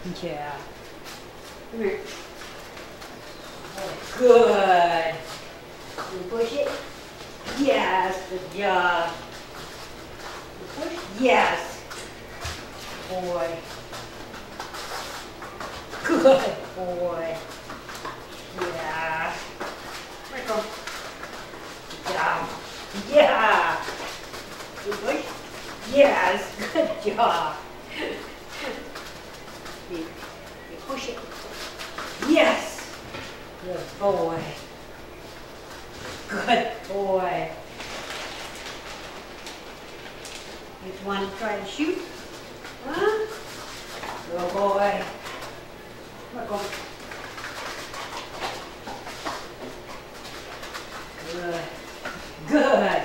Yeah. Come here. Good. You push it? Yes, good job. You push? Yes. Boy. Good boy. Yeah. Michael. Good job. Yeah. You push? Yes, good job. You push it. Yes. Good boy. Good boy. You want to try to shoot? Huh? Good boy. Come on. Good. Good.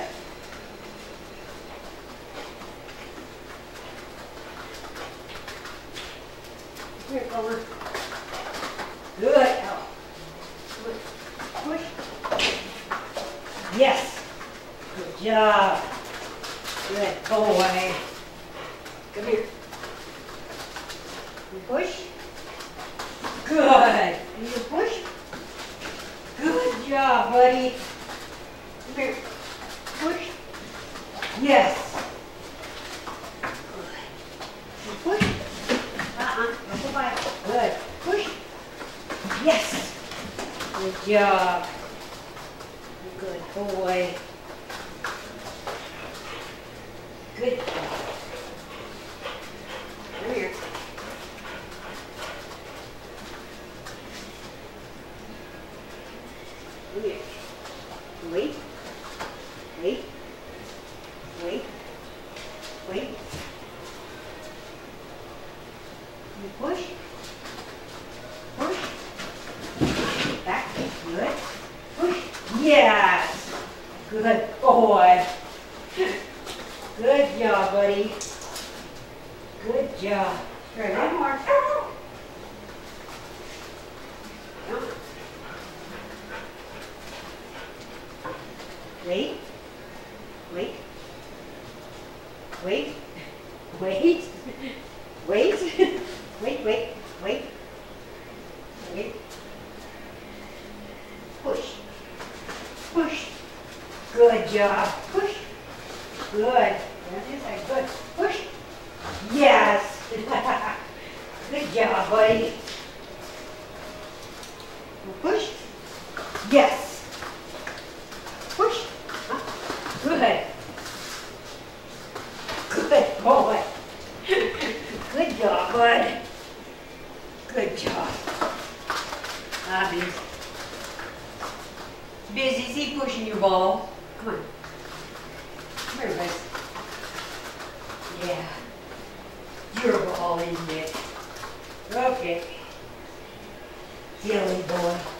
Here, Comer. Good. Oh. Good. Push. Yes. Good job. Good boy. Come here. You push. Good. You push. Good job, buddy. Come here. Push. Yes. Good. You push. Don't go by. Good. Push. Yes. Good job. Good boy. Good job. Come here. Come here. Wait. Wait. Wait. Wait. You push. Push. Back. Good. Push. Yes. Good boy. Good job, buddy. Good job. Try one more. Come on. Wait. Wait. Wait. Wait. Wait. Wait, wait, wait. Wait. Push. Push. Good job. Push. Good. Good. Push. Yes. Good job, buddy. Push. Yes. Push. Good. Good boy. Good job, bud. Good job. Abby's busy. See pushing your ball. Come on. Come here, guys. Yeah. Your ball, isn't it? Okay. Silly boy.